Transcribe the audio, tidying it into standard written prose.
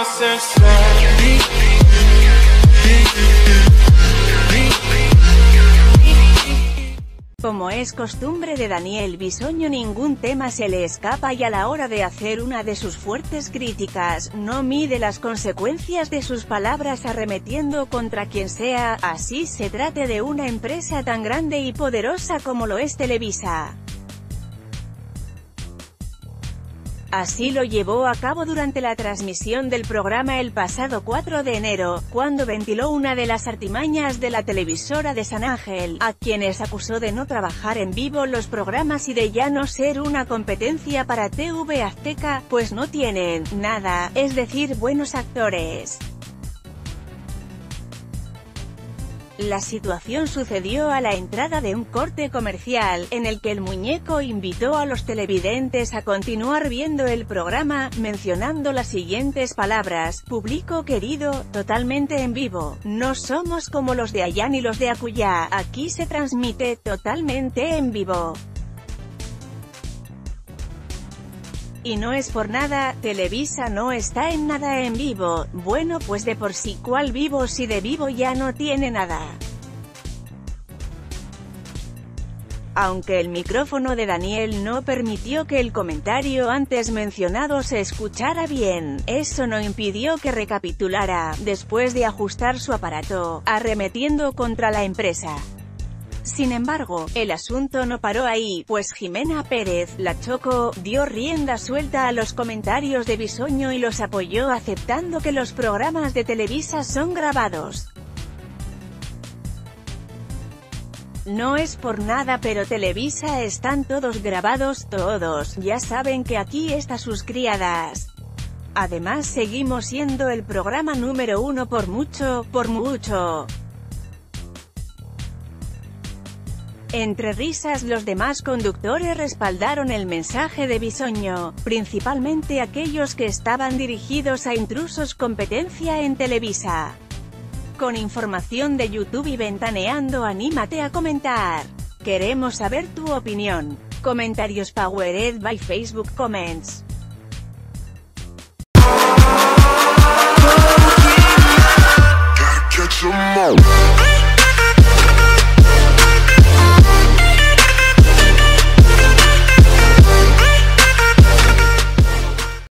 Como es costumbre de Daniel Bisoño, ningún tema se le escapa y a la hora de hacer una de sus fuertes críticas, no mide las consecuencias de sus palabras arremetiendo contra quien sea, así se trate de una empresa tan grande y poderosa como lo es Televisa. Así lo llevó a cabo durante la transmisión del programa el pasado 4 de enero, cuando ventiló una de las artimañas de la televisora de San Ángel, a quienes acusó de no trabajar en vivo los programas y de ya no ser una competencia para TV Azteca, pues no tienen nada, es decir, buenos actores. La situación sucedió a la entrada de un corte comercial, en el que el muñeco invitó a los televidentes a continuar viendo el programa, mencionando las siguientes palabras: público querido, totalmente en vivo, no somos como los de allá ni los de acullá, aquí se transmite totalmente en vivo. Y no es por nada, Televisa no está en nada en vivo. Bueno, pues de por sí, ¿cuál vivo si de vivo ya no tiene nada? Aunque el micrófono de Daniel no permitió que el comentario antes mencionado se escuchara bien, eso no impidió que recapitulara, después de ajustar su aparato, arremetiendo contra la empresa. Sin embargo, el asunto no paró ahí, pues Jimena Pérez, la Choco, dio rienda suelta a los comentarios de Bisoño y los apoyó aceptando que los programas de Televisa son grabados. No es por nada, pero Televisa están todos grabados, todos, ya saben que aquí están sus criadas. Además seguimos siendo el programa número 1 por mucho, por mucho. Entre risas los demás conductores respaldaron el mensaje de Bisoño, principalmente aquellos que estaban dirigidos a intrusos competencia en Televisa. Con información de YouTube y Ventaneando, anímate a comentar. Queremos saber tu opinión. Comentarios powered by Facebook Comments.